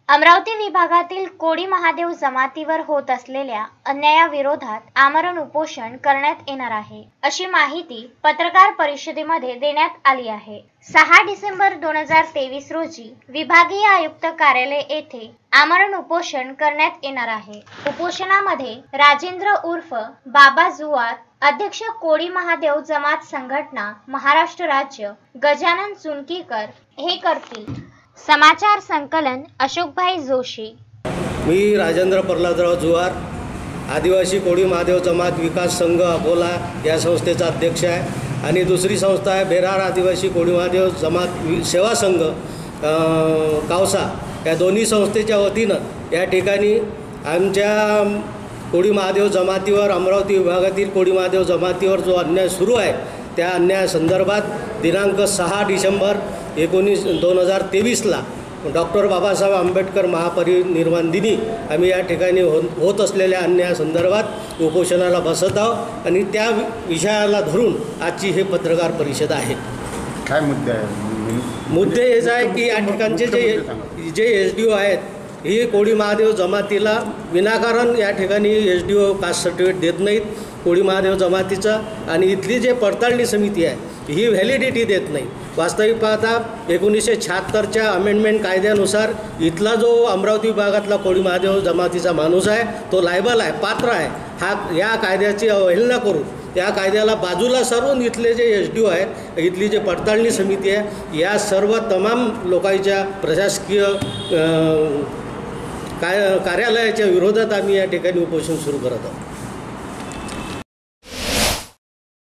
अमरावती विभागातील कोळी महादेव जमातीवर होत असलेल्या अन्यायाविरोधात आमरण उपोषण करण्यात येणार आहे, अशी माहिती पत्रकार परिषदेमध्ये देण्यात आली आहे। 6 डिसेंबर 2023 रोजी विभागीय आयुक्त कार्यालय येथे आमरण उपोषण करण्यात येणार आहे। उपोषणामध्ये राजेंद्र उर्फ बाबा जुवार, अध्यक्ष कोळी महादेव जमात संघटना महाराष्ट्र राज्य, गजानन चुनकीकर हे करतील। समाचार संकलन अशोकभाई जोशी। मी राजेंद्र प्रल्हादराव जुवार, आदिवासी कोळी महादेव जमात विकास संघ अकोला या संस्थेचा अध्यक्ष आहे आणि दुसरी संस्था आहे बेरार आदिवासी कोळी महादेव जमात सेवा संघ कावसा। या दोन्ही संस्थेच्या वतीनं या ठिकाणी आमच्या कोळी महादेव जमातीवर, अमरावती विभागातील कोळी महादेव जमातीवर जो अन्याय सुरू आहे त्या अन्यायासंदर्भात दिनांक 6 डिसेंबर 2023ला डॉक्टर बाबासाहेब आंबेडकर महापरिनिर्वाण दिनी आम्ही या ठिकाणी होत असलेल्या अन्यायासंदर्भात उपोषणाला बसत आहोत आणि त्या विषयाला धरून आजची हे पत्रकार परिषद आहे। काय मुद्दे आहे? मुद्दे हेच आहे की या ठिकाणचे जे SDO आहेत ही कोळी महादेव जमातीला विनाकारण या ठिकाणी SDO कास्ट सर्टिफिकेट देत नाहीत कोळी महादेव जमातीचं, आणि इथली जे पडताळणी समिती आहे ही व्हॅलिडिटी देत नाही। वास्तविक पाहता 1976च्या अमेंडमेंट कायद्यानुसार इथला जो अमरावती विभागातला कोळी महादेव जमातीचा माणूस आहे तो लायबल आहे, पात्र आहे। या कायद्याची अवहेलना करून या कायद्याला बाजूला सारून इथले जे SDO आहेत, इथली जे पडताळणी समिती आहे, या सर्व तमाम लोकांच्या प्रशासकीय कार्यालयाच्या विरोधात आम्ही या ठिकाणी उपोषण सुरू करत आहोत।